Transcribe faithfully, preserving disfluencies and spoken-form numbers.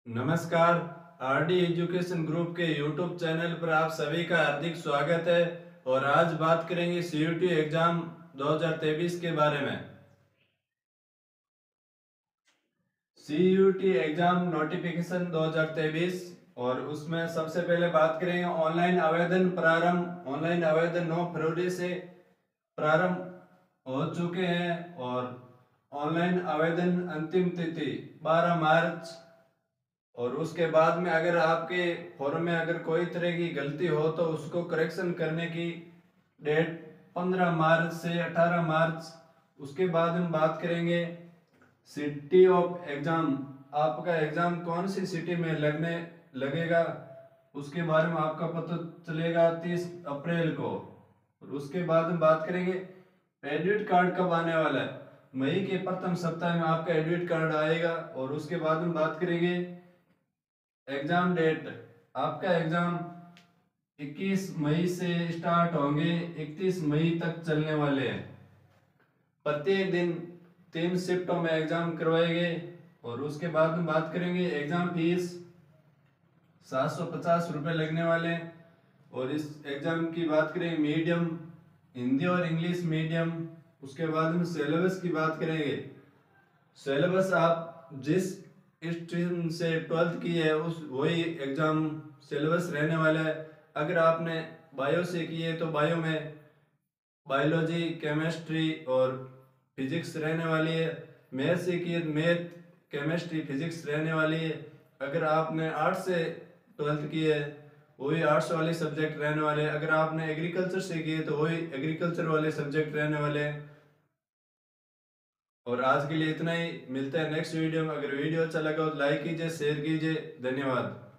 नमस्कार। RD education group के YouTube channel पर आप सभी का हार्दिक स्वागत है। और आज बात करेंगे सीयूटी एग्जाम दो हज़ार तेईस के बारे में। सीयूटी एग्जाम नोटिफिकेशन दो हज़ार तेईस, और उसमें सबसे पहले बात करेंगे ऑनलाइन आवेदन प्रारंभ। ऑनलाइन आवेदन नौ फरवरी से प्रारंभ हो चुके हैं और ऑनलाइन आवेदन अंतिम तिथि बारह मार्च। और उसके बाद में अगर आपके फॉर्म में अगर कोई तरह की गलती हो तो उसको करेक्शन करने की डेट पंद्रह मार्च से अठारह मार्च। उसके बाद हम बात करेंगे सिटी ऑफ एग्जाम। आपका एग्जाम कौन सी सिटी में लगने लगेगा उसके बारे में आपका पता चलेगा तीस अप्रैल को। और उसके बाद हम बात करेंगे एडमिट कार्ड कब आने वाला है। मई के प्रथम सप्ताह में आपका एडमिट कार्ड आएगा। और उसके बाद हम बात करेंगे एग्जाम डेट। आपका एग्जाम इक्कीस मई से स्टार्ट होंगे, इकतीस मई तक चलने वाले हैं। प्रत्येक दिन तीन शिफ्टों में एग्जाम करवाएंगे। और उसके बाद हम बात करेंगे एग्जाम फीस सात सौ पचास रुपये लगने वाले हैं। और इस एग्जाम की बात करें मीडियम हिंदी और इंग्लिश मीडियम। उसके बाद हम सिलेबस की बात करेंगे। सिलेबस आप जिस स्ट्रीम से ट्वेल्थ की है उस वही एग्जाम सिलेबस रहने वाला है। अगर आपने बायो से की है तो बायो में बायोलॉजी केमिस्ट्री और फिजिक्स रहने वाली है। मैथ से की है मैथ केमिस्ट्री फिजिक्स रहने वाली है। अगर आपने आर्ट्स से ट्वेल्थ की है वही आर्ट्स वाले सब्जेक्ट रहने वाले हैं। अगर आपने एग्रीकल्चर से की है तो वही एग्रीकल्चर वाले सब्जेक्ट रहने वाले हैं। और आज के लिए इतना ही। मिलते हैं नेक्स्ट वीडियो में। अगर वीडियो अच्छा लगा तो लाइक कीजिए, शेयर कीजिए। धन्यवाद।